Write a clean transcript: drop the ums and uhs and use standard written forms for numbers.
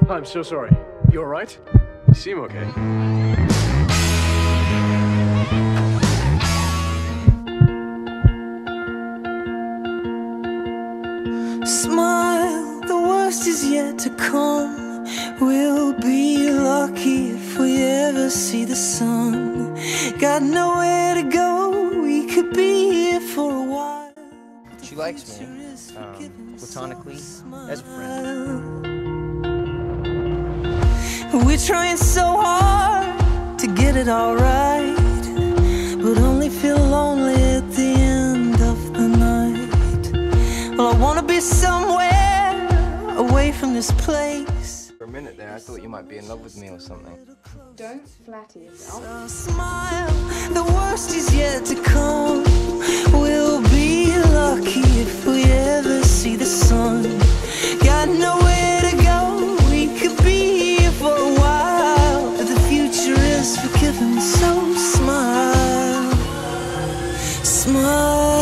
I'm so sorry. You alright? You seem okay. Smile, the worst is yet to come. We'll be lucky if we ever see the sun. Got nowhere to go, we could be here for a while. She likes me, platonically, as a friend. We're trying so hard to get it all right, but only feel lonely at the end of the night. Well, I wanna be somewhere away from this place. For a minute there, I thought you might be in love with me or something. Don't flatter yourself. So smile, the worst is yet to come. We'll be lucky if we ever see the sun. Got nowhere to go, we could be here for a while, but the future is forgiven, so smile, smile.